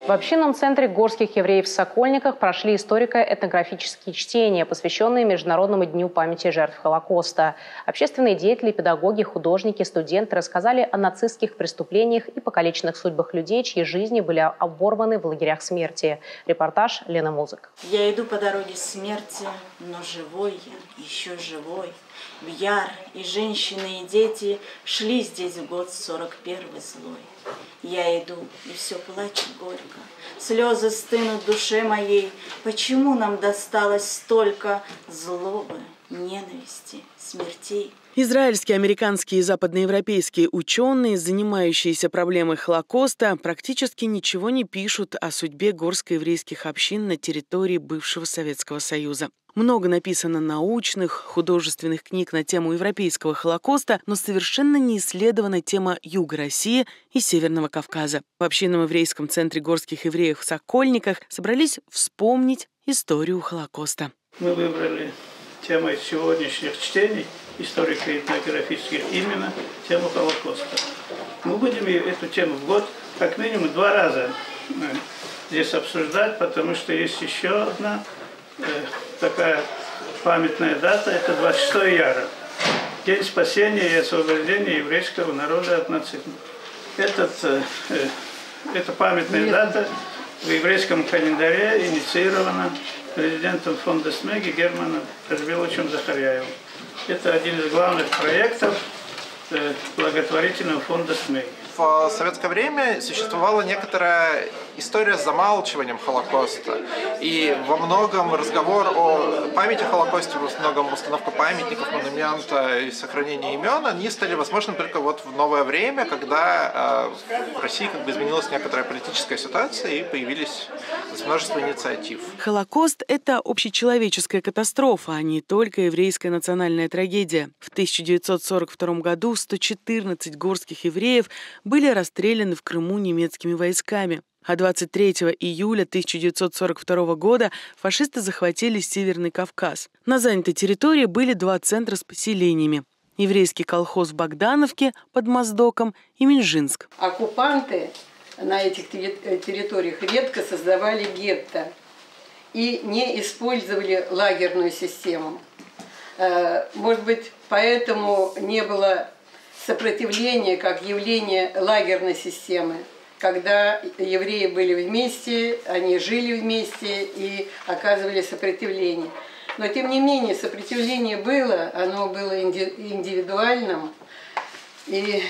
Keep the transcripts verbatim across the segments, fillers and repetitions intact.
В общинном центре горских евреев в Сокольниках прошли историко-этнографические чтения, посвященные Международному дню памяти жертв Холокоста. Общественные деятели, педагоги, художники, студенты рассказали о нацистских преступлениях и покалеченных судьбах людей, чьи жизни были оборваны в лагерях смерти. Репортаж Лена Музык. Я иду по дороге смерти, но живой я, еще живой. Бьяр и женщины, и дети шли здесь в год сорок первый злой. Я иду, и все плачет горько. Слезы стынут в душе моей. Почему нам досталось столько злобы, ненависти, смертей? Израильские, американские и западноевропейские ученые, занимающиеся проблемой Холокоста, практически ничего не пишут о судьбе горско-еврейских общин на территории бывшего Советского Союза. Много написано научных, художественных книг на тему европейского Холокоста, но совершенно не исследована тема Юга России и Северного Кавказа. В общинном еврейском центре горских евреев в Сокольниках собрались вспомнить историю Холокоста. Мы выбрали темой сегодняшних чтений историко-этнографических именно тему Холокоста. Мы будем эту тему в год как минимум два раза здесь обсуждать, потому что есть еще одна э, такая памятная дата, это двадцать шестое яра, день спасения и освобождения еврейского народа от нацизма. Этот, э, э, эта памятная дата в еврейском календаре инициирована президентом фонда СМЕГИ Германом Эшбиловичем Захарьяевым. Это один из главных проектов э, благотворительного фонда СМЕГИ. В советское время существовала некоторая история с замалчиванием Холокоста. И во многом разговор о памяти о Холокосте, во многом установка памятников, монумента и сохранение имен, они стали возможны только вот в новое время, когда э, в России как бы изменилась некоторая политическая ситуация и появились множество инициатив. Холокост – это общечеловеческая катастрофа, а не только еврейская национальная трагедия. В тысяча девятьсот сорок втором году сто четырнадцать горских евреев были расстреляны в Крыму немецкими войсками. А двадцать третьего июля тысяча девятьсот сорок второго года фашисты захватили Северный Кавказ. На занятой территории были два центра с поселениями – еврейский колхоз в Богдановке под Моздоком и Минжинск. Оккупанты на этих территориях редко создавали гетто и не использовали лагерную систему. Может быть, поэтому не было сопротивления как явление лагерной системы, когда евреи были вместе, они жили вместе и оказывали сопротивление. Но тем не менее сопротивление было, оно было индивидуальным. И,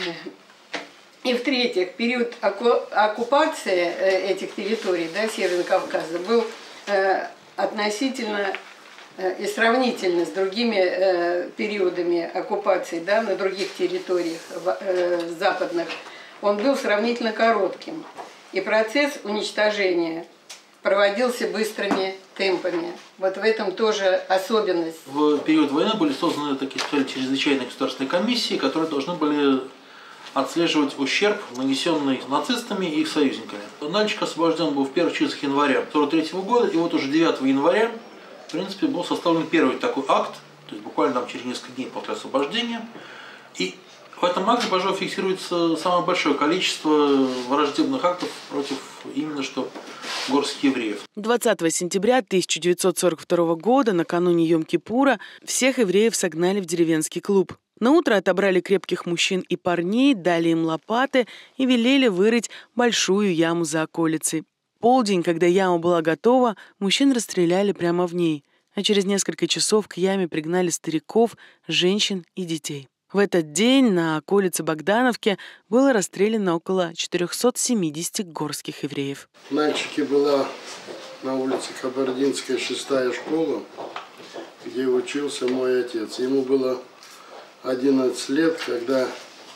и в-третьих, период оккупации этих территорий, да, Северного Кавказа, был э, относительно и сравнительно с другими э, периодами оккупации, да, на других территориях э, западных, он был сравнительно коротким. И процесс уничтожения проводился быстрыми темпами. Вот в этом тоже особенность. В период войны были созданы такие чрезвычайные государственные комиссии, которые должны были отслеживать ущерб, нанесенный нацистами и их союзниками. Нальчик освобожден был в первых числах января сорок третьего года, и вот уже девятого января в принципе, был составлен первый такой акт, то есть буквально там через несколько дней после освобождения. И в этом акте, пожалуй, фиксируется самое большое количество враждебных актов против именно что горских евреев. двадцатого сентября тысяча девятьсот сорок второго года, накануне Йом-Кипура, всех евреев согнали в деревенский клуб. Наутро отобрали крепких мужчин и парней, дали им лопаты и велели вырыть большую яму за околицей. Полдень, когда яма была готова, мужчин расстреляли прямо в ней, а через несколько часов к яме пригнали стариков, женщин и детей. В этот день на околице Богдановки было расстреляно около четырёхсот семидесяти горских евреев. В Нальчике была на улице Кабардинская шестая школа, где учился мой отец. Ему было одиннадцать лет, когда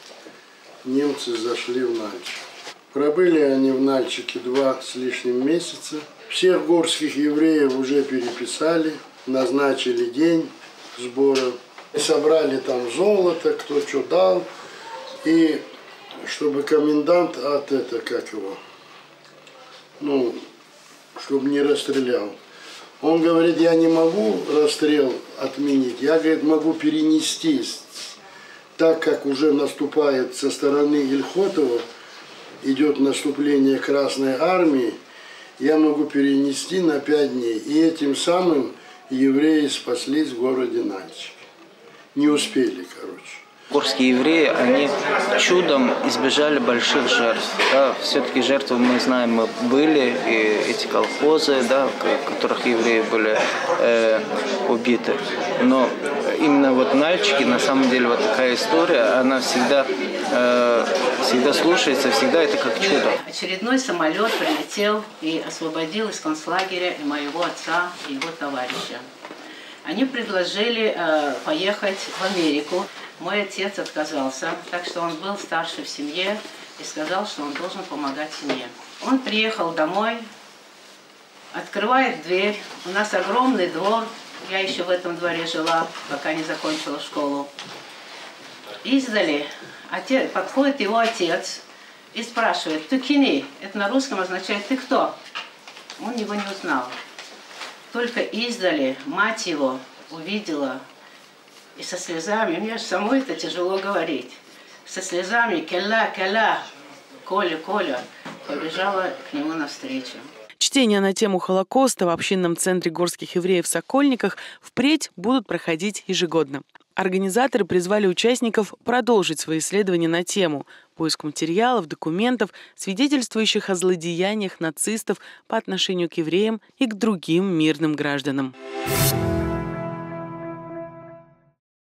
немцы зашли в Нальчик. Пробыли они в Нальчике два с лишним месяца. Всех горских евреев уже переписали, назначили день сбора. Собрали там золото, кто что дал. И чтобы комендант от это, как его, ну, чтобы не расстрелял. Он говорит, я не могу расстрел отменить, я, говорит, могу перенести, так как уже наступает со стороны Ильхотова, идет наступление Красной Армии, я могу перенести на пять дней. И этим самым евреи спаслись в городе Нальчик. Не успели, короче. Горские евреи, они чудом избежали больших жертв. Да, все-таки жертвы, мы знаем, были, и эти колхозы, да, в которых евреи были э, убиты. Но именно вот Нальчики, на самом деле, вот такая история, она всегда, э, всегда слушается, всегда это как чудо. Очередной самолет прилетел и освободил из концлагеря и моего отца, и его товарища. Они предложили э, поехать в Америку. Мой отец отказался, так что он был старше в семье и сказал, что он должен помогать семье. Он приехал домой, открывает дверь. У нас огромный двор. Я еще в этом дворе жила, пока не закончила школу. Издали отец, подходит его отец и спрашивает: «Тукини», это на русском означает «ты кто?». Он его не узнал. Только издали мать его увидела, и со слезами, мне же самой это тяжело говорить, со слезами «Келла, келла», «Коля, Коля», побежала к нему навстречу. Чтения на тему Холокоста в общинном центре горских евреев в Сокольниках впредь будут проходить ежегодно. Организаторы призвали участников продолжить свои исследования на тему, поиск материалов, документов, свидетельствующих о злодеяниях нацистов по отношению к евреям и к другим мирным гражданам.